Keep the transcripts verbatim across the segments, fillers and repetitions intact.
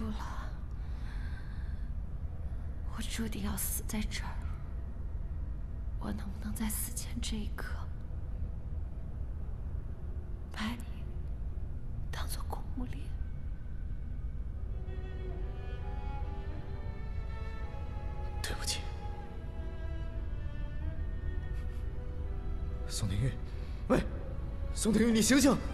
住了，我注定要死在这儿。我能不能在死前这一刻，把你当做公母恋？ 对不起，宋廷玉，喂，宋廷玉，你醒醒！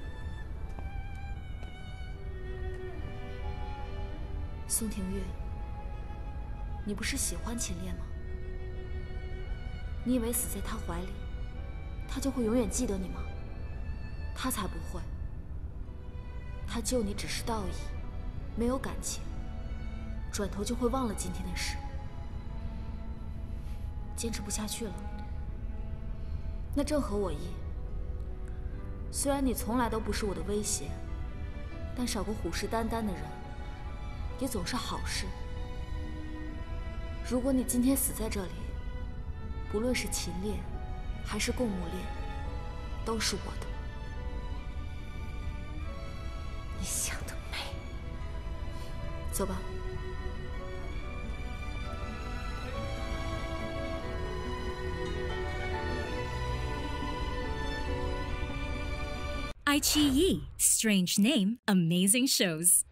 宋廷玉，你不是喜欢秦烈吗？你以为死在他怀里，他就会永远记得你吗？他才不会。他救你只是道义，没有感情，转头就会忘了今天的事。坚持不下去了，那正合我意。虽然你从来都不是我的威胁，但少个虎视眈眈的人，也总是好事。如果你今天死在这里，不论是秦烈，还是共母恋，都是我的。 你想得美！ 走吧。 爱奇艺 Strange Name Amazing Shows。